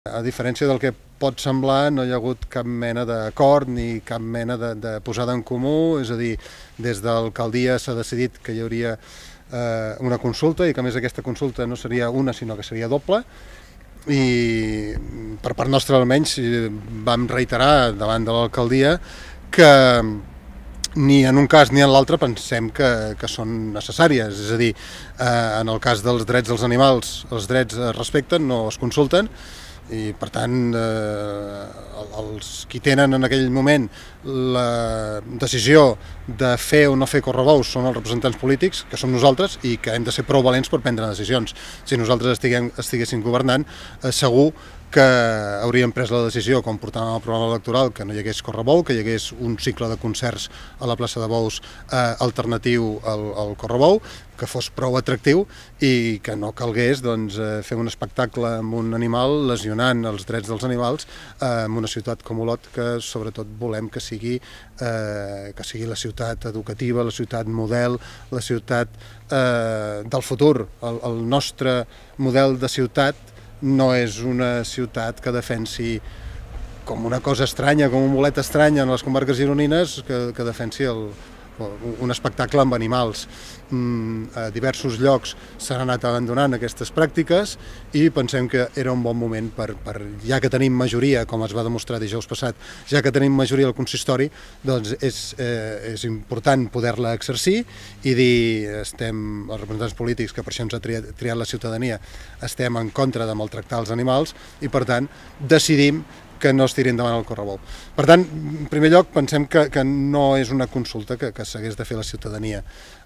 A diferència del que pot semblar, no hi ha hagut cap mena d'acord ni cap mena de posada en comú, és a dir, des de l'alcaldia s'ha decidit que hi hauria una consulta i que a més aquesta consulta no seria una sinó que seria doble, i per part nostra almenys vam reiterar davant de l'alcaldia que ni en un cas ni en l'altre pensem que són necessàries, és a dir, en el cas dels drets dels animals els drets es respecten, no es consulten, i per tant els qui tenen en aquell moment la decisió de fer o no fer correbous són els representants polítics, que som nosaltres, i que hem de ser prou valents per prendre decisions. Si nosaltres estiguéssim governant, segur que hauríem pres la decisió, com portàvem al programa electoral, que no hi hagués correbou, que hi hagués un cicle de concerts a la plaça de Bous alternatiu al correbou, que fos prou atractiu i que no calgués fer un espectacle amb un animal lesionant els drets dels animals en una ciutat com Olot, que sobretot volem que sigui la ciutat educativa, la ciutat model, la ciutat del futur. El nostre model de ciutat no és una ciutat que defensi com una cosa estranya, com un bolet estrany en les comarques gironines, que defensi un espectacle amb animals. A diversos llocs s'han anat abandonant aquestes pràctiques i pensem que era un bon moment ja que tenim majoria, com es va demostrar dijous passat, ja que tenim majoria al consistori, doncs és important poder-la exercir i dir, els representants polítics, que per això ens ha triat la ciutadania, estem en contra de maltractar els animals i per tant decidim que no es tiri endavant el correbou. Per tant, en primer lloc, pensem que no és una consulta que s'hagués de fer la ciutadania,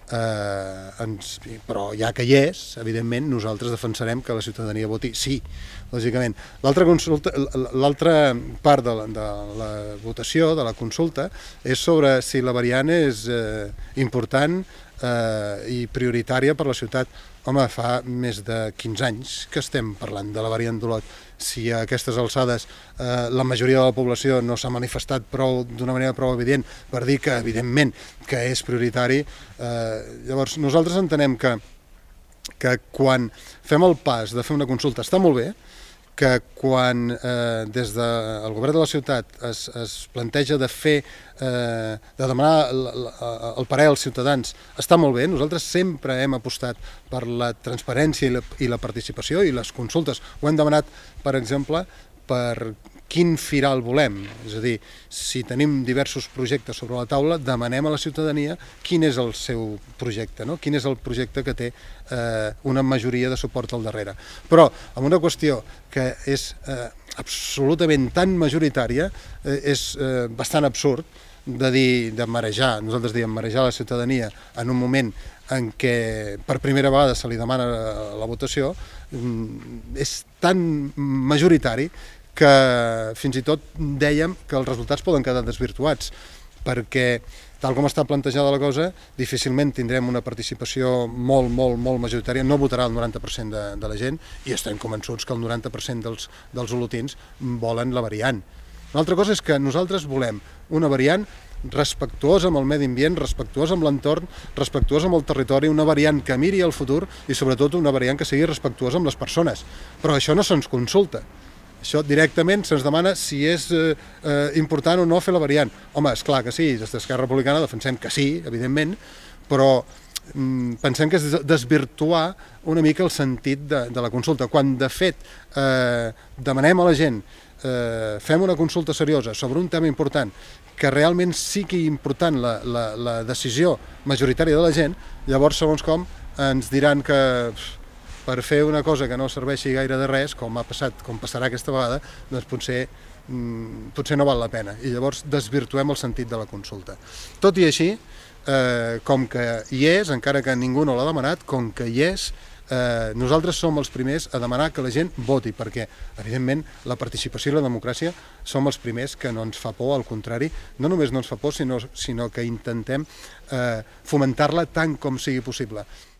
però ja que hi és, evidentment, nosaltres defensarem que la ciutadania voti sí, lògicament. L'altra part de la votació, de la consulta, és sobre si la variant és important i prioritària per la ciutat. Home, fa més de 15 anys que estem parlant de la variant d'Olot. Si a aquestes alçades la majoria de la població no s'ha manifestat d'una manera prou evident per dir que, evidentment, que és prioritari, llavors nosaltres entenem que quan fem el pas de fer una consulta està molt bé, que quan des del govern de la ciutat es planteja de demanar el parer als ciutadans està molt bé. Nosaltres sempre hem apostat per la transparència i la participació, i les consultes ho hem demanat, per exemple, per quin firal volem, és a dir, si tenim diversos projectes sobre la taula, demanem a la ciutadania quin és el seu projecte, quin és el projecte que té una majoria de suport al darrere. Però amb una qüestió que és absolutament tan majoritària, és bastant absurd de marejar, nosaltres diem marejar la ciutadania en un moment en què per primera vegada se li demana la votació, és tan majoritari que fins i tot dèiem que els resultats poden quedar desvirtuats, perquè, tal com està plantejada la cosa, difícilment tindrem una participació molt majoritària. No votarà el 90% de la gent i estem convençuts que el 90% dels olotins volen la variant. Una altra cosa és que nosaltres volem una variant respectuosa amb el medi ambient, respectuosa amb l'entorn, respectuosa amb el territori, una variant que miri al futur i sobretot una variant que sigui respectuosa amb les persones. Però això no se'ns consulta. Això directament se'ns demana si és important o no fer la variant. Home, esclar que sí, des d'Esquerra Republicana defensem que sí, evidentment, però pensem que és desvirtuar una mica el sentit de la consulta. Quan, de fet, demanem a la gent, fem una consulta seriosa sobre un tema important, que realment sigui important la decisió majoritària de la gent, llavors, segons com, ens diran que per fer una cosa que no serveixi gaire de res, com ha passat, com passarà aquesta vegada, doncs potser no val la pena, i llavors desvirtuem el sentit de la consulta. Tot i així, com que hi és, encara que ningú no l'ha demanat, com que hi és, nosaltres som els primers a demanar que la gent voti, perquè, evidentment, la participació i la democràcia som els primers que no ens fa por, al contrari, no només no ens fa por, sinó que intentem fomentar-la tant com sigui possible.